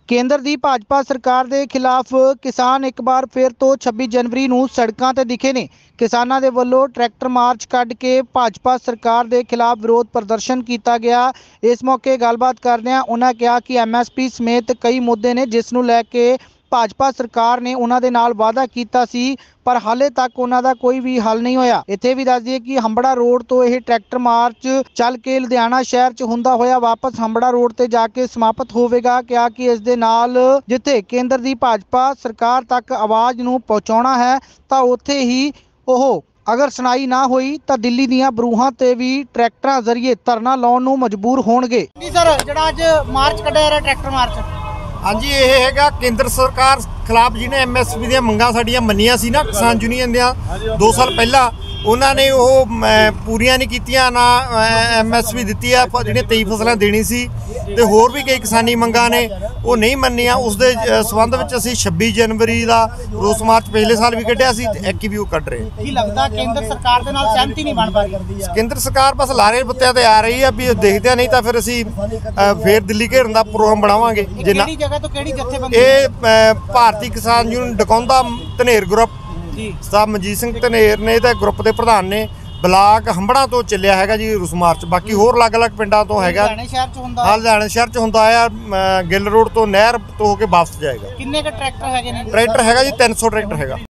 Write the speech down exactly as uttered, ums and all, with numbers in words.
ਕੇਂਦਰ ਦੀ ਭਾਜਪਾ ਸਰਕਾਰ ਦੇ ਖਿਲਾਫ ਕਿਸਾਨ ਇੱਕ ਵਾਰ ਫਿਰ ਤੋਂ ਛੱਬੀ ਜਨਵਰੀ ਨੂੰ ਸੜਕਾਂ ਤੇ ਦਿਖੇ ਨੇ। ਕਿਸਾਨਾਂ ਦੇ ਵੱਲੋਂ ਟਰੈਕਟਰ ਮਾਰਚ ਕੱਢ ਕੇ ਭਾਜਪਾ ਸਰਕਾਰ ਦੇ ਖਿਲਾਫ ਵਿਰੋਧ ਪ੍ਰਦਰਸ਼ਨ ਕੀਤਾ ਗਿਆ। ਇਸ ਮੌਕੇ ਗੱਲਬਾਤ ਕਰਦਿਆਂ ਉਹਨਾਂ ਕਿਹਾ ਕਿ ਐਮ ਐਸ ਪੀ ਸਮੇਤ ਕਈ ਮੁੱਦੇ ਨੇ ਜਿਸ ਨੂੰ ਲੈ ਕੇ ਭਾਜਪਾ ਸਰਕਾਰ ਨੇ ਉਹਨਾਂ ਦੇ ਨਾਲ ਵਾਅਦਾ ਕੀਤਾ ਸੀ, ਪਰ ਹਾਲੇ तक ਉਹਨਾਂ ਦਾ ਕੋਈ ਵੀ हल नहीं होया। इत्थे भी दस दिए कि हंबड़ा रोड तो यह ट्रैक्टर मार्च चल के लुधियाना शहर च हुंदा होया वापस हंबड़ा रोड ते जाके समाप्त होवेगा। क्या कि इस दे नाल जिथे केंद्र दी भाजपा सरकार तक आवाज़ नूं पहुंचाउणा है तां उत्थे ही ओह अगर सुनाई ना हुई तो दिल्ली दीआं बरूहां ते भी ट्रैक्टरां जरिए धरना लाउण नूं मजबूर होणगे। सर जिहड़ा अज मार्च कढिया जा ट्रैक्टर मार्च हाँ जी, ये हैगा केंद्र सरकार खिलाफ जिन्हें एम एस पी दी मंगां साडियां मन्नियां सी ना किसान यूनियन दियां दो साल पहला उन्होंने वो पूरियां नहीं कीतियां ना एम एस पी दी है जिहड़ियां तेई फसलां देनी सी ते होर भी कई किसानी मंगां ने वो नहीं मन्नियां। उस दे संबंध विच असीं छब्बी जनवरी का रोस मार्च पिछले साल भी कढ़िया सी ते इक्की भी वो कढ़ रहे। की लगदा केंद्र सरकार दे नाल सहमति नहीं बन पा रही? केंद्र सरकार बस लारे बुत्तियां ते आ रही है भी देखदे नहीं तो फिर असीं फिर दिल्ली घेरन दा प्रोग्राम बनावांगे। किहड़ी जगह तो किहड़ी जथेबंदी? ये भारतीय किसान यूनियन डकौंदा धनेर ग्रुप ਸਾਹਿਬ ਮਨਜੀਤ ਸਿੰਘ ਧਨੇਰ ने तो ग्रुप के प्रधान ने ब्लाक हंबड़ा तो चलिया है जी रोस मार्च। बाकी होर अलग अलग पिंडों तो है हाँ लुधियाना शहर च हुंदा आ गिल रोड तो नहर तो होके वापस जाएगा। किन्ने का ट्रैक्टर है? ट्रैक्टर है जी तीन सौ ट्रैक्टर है।